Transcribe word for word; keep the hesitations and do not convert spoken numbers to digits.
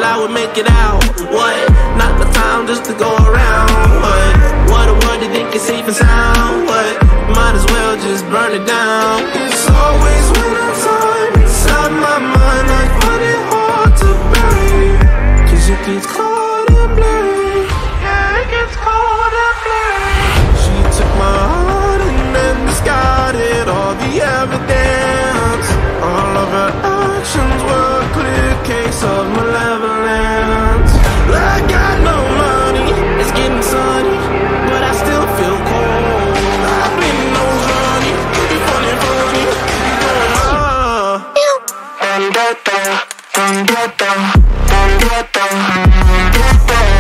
I would make it out. What? Not the time just to go around. What? What a word you think it's safe and sound. What? Might as well just burn it down. It's always winter time inside my mind. I find it hard to bury, 'cause it gets cold.